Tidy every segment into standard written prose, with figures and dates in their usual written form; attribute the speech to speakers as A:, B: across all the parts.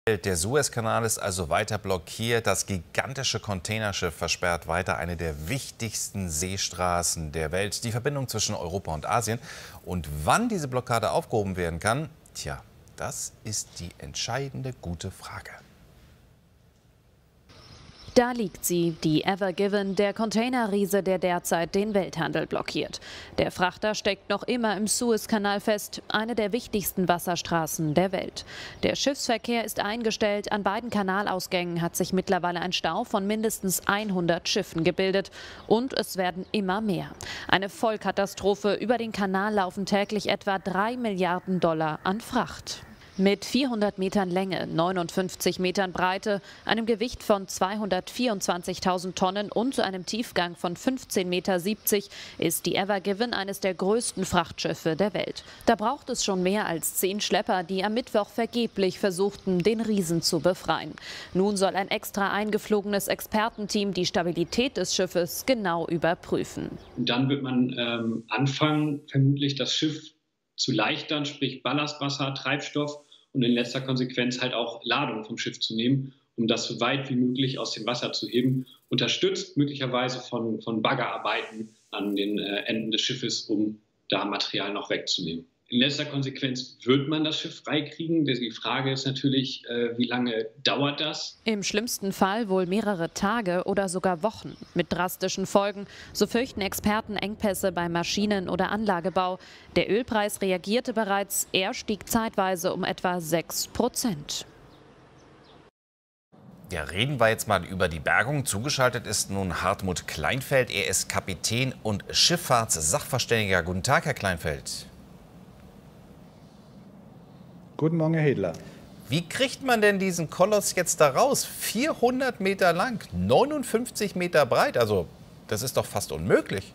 A: Der Suezkanal ist also weiter blockiert. Das gigantische Containerschiff versperrt weiter eine der wichtigsten Seestraßen der Welt, die Verbindung zwischen Europa und Asien. Und wann diese Blockade aufgehoben werden kann, tja, das ist die entscheidende gute Frage.
B: Da liegt sie, die Ever Given, der Containerriese, der derzeit den Welthandel blockiert. Der Frachter steckt noch immer im Suezkanal fest, eine der wichtigsten Wasserstraßen der Welt. Der Schiffsverkehr ist eingestellt, an beiden Kanalausgängen hat sich mittlerweile ein Stau von mindestens 100 Schiffen gebildet und es werden immer mehr. Eine Vollkatastrophe, über den Kanal laufen täglich etwa 3 Milliarden Dollar an Fracht. Mit 400 Metern Länge, 59 Metern Breite, einem Gewicht von 224.000 Tonnen und einem Tiefgang von 15,70 Meter ist die Ever Given eines der größten Frachtschiffe der Welt. Da braucht es schon mehr als 10 Schlepper, die am Mittwoch vergeblich versuchten, den Riesen zu befreien. Nun soll ein extra eingeflogenes Expertenteam die Stabilität des Schiffes genau überprüfen.
C: Und dann wird man anfangen, vermutlich das Schiff zu leichtern, sprich Ballastwasser, Treibstoff und in letzter Konsequenz halt auch Ladung vom Schiff zu nehmen, um das so weit wie möglich aus dem Wasser zu heben, unterstützt möglicherweise von Baggerarbeiten an den Enden des Schiffes, um da Material noch wegzunehmen. In letzter Konsequenz wird man das Schiff freikriegen. Die Frage ist natürlich, wie lange dauert das?
B: Im schlimmsten Fall wohl mehrere Tage oder sogar Wochen. Mit drastischen Folgen, so fürchten Experten Engpässe beim Maschinen- oder Anlagebau. Der Ölpreis reagierte bereits, er stieg zeitweise um etwa 6%.
A: Ja, reden wir jetzt mal über die Bergung. Zugeschaltet ist nun Hartmut Kleinfeld. Er ist Kapitän und Schifffahrtssachverständiger. Guten Tag, Herr Kleinfeld.
D: Guten Morgen, Herr Hedler.
A: Wie kriegt man denn diesen Koloss jetzt da raus? 400 Meter lang, 59 Meter breit. Also, das ist doch fast unmöglich.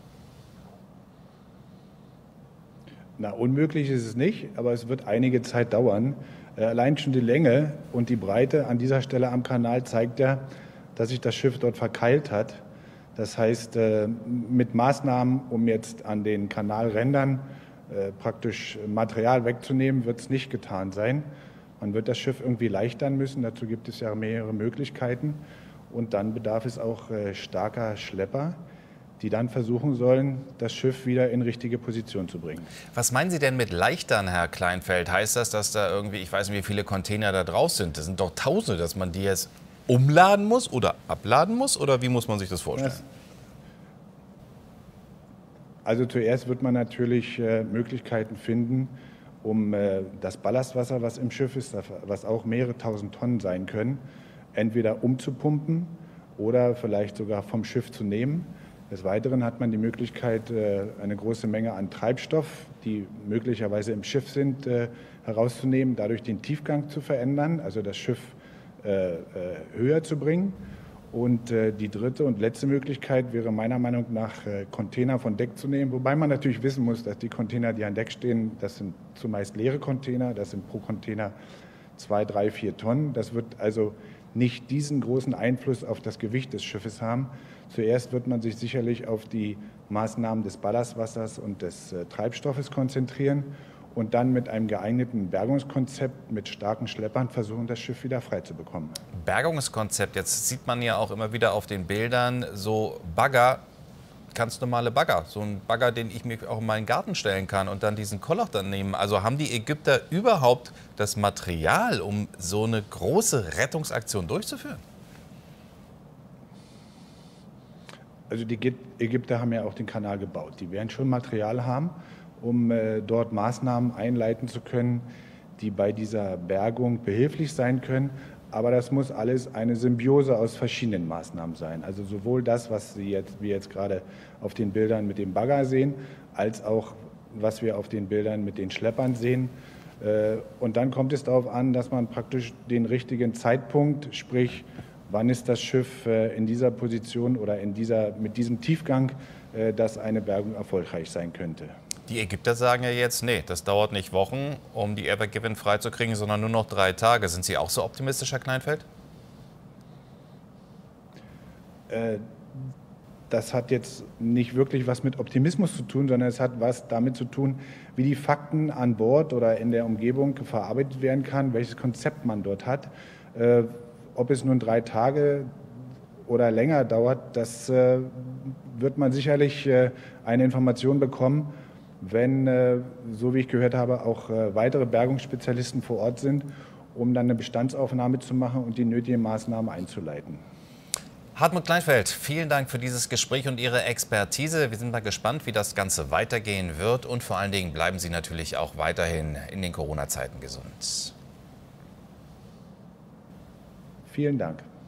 D: Na, unmöglich ist es nicht, aber es wird einige Zeit dauern. Allein schon die Länge und die Breite an dieser Stelle am Kanal zeigt ja, dass sich das Schiff dort verkeilt hat. Das heißt, mit Maßnahmen, um jetzt an den Kanalrändern praktisch Material wegzunehmen, wird es nicht getan sein. Man wird das Schiff irgendwie leichtern müssen. Dazu gibt es ja mehrere Möglichkeiten. Und dann bedarf es auch starker Schlepper, die dann versuchen sollen, das Schiff wieder in richtige Position zu bringen.
A: Was meinen Sie denn mit leichtern, Herr Kleinfeld? Heißt das, dass da irgendwie, ich weiß nicht, wie viele Container da drauf sind? Das sind doch Tausende, dass man die jetzt umladen muss oder abladen muss? Oder wie muss man sich das vorstellen?
D: Also zuerst wird man natürlich Möglichkeiten finden, um das Ballastwasser, was im Schiff ist, was auch mehrere tausend Tonnen sein können, entweder umzupumpen oder vielleicht sogar vom Schiff zu nehmen. Des Weiteren hat man die Möglichkeit, eine große Menge an Treibstoff, die möglicherweise im Schiff sind, herauszunehmen, dadurch den Tiefgang zu verändern, also das Schiff höher zu bringen. Und die dritte und letzte Möglichkeit wäre meiner Meinung nach, Container von Deck zu nehmen. Wobei man natürlich wissen muss, dass die Container, die an Deck stehen, das sind zumeist leere Container. Das sind pro Container 2, 3, 4 Tonnen. Das wird also nicht diesen großen Einfluss auf das Gewicht des Schiffes haben. Zuerst wird man sich sicherlich auf die Maßnahmen des Ballastwassers und des Treibstoffes konzentrieren und dann mit einem geeigneten Bergungskonzept mit starken Schleppern versuchen, das Schiff wieder frei zu bekommen.
A: Bergungskonzept, jetzt sieht man ja auch immer wieder auf den Bildern so Bagger, ganz normale Bagger. So ein Bagger, den ich mir auch in meinen Garten stellen kann und dann diesen Koloch dann nehmen. Also haben die Ägypter überhaupt das Material, um so eine große Rettungsaktion durchzuführen?
D: Also die Ägypter haben ja auch den Kanal gebaut. Die werden schon Material haben, um dort Maßnahmen einleiten zu können, die bei dieser Bergung behilflich sein können. Aber das muss alles eine Symbiose aus verschiedenen Maßnahmen sein. Also sowohl das, was wir jetzt gerade auf den Bildern mit dem Bagger sehen, als auch was wir auf den Bildern mit den Schleppern sehen. Und dann kommt es darauf an, dass man praktisch den richtigen Zeitpunkt, sprich, wann ist das Schiff in dieser Position oder mit diesem Tiefgang, dass eine Bergung erfolgreich sein könnte.
A: Die Ägypter sagen ja jetzt, nee, das dauert nicht Wochen, um die Ever Given freizukriegen, sondern nur noch 3 Tage. Sind Sie auch so optimistisch, Herr Kleinfeld?
D: das hat jetzt nicht wirklich was mit Optimismus zu tun, sondern es hat was damit zu tun, wie die Fakten an Bord oder in der Umgebung verarbeitet werden kann, welches Konzept man dort hat. Ob es nun 3 Tage oder länger dauert, das wird man sicherlich eine Information bekommen, wenn, so wie ich gehört habe, auch weitere Bergungsspezialisten vor Ort sind, um dann eine Bestandsaufnahme zu machen und die nötigen Maßnahmen einzuleiten.
A: Hartmut Kleinfeld, vielen Dank für dieses Gespräch und Ihre Expertise. Wir sind mal gespannt, wie das Ganze weitergehen wird. Und vor allen Dingen bleiben Sie natürlich auch weiterhin in den Corona-Zeiten gesund.
D: Vielen Dank.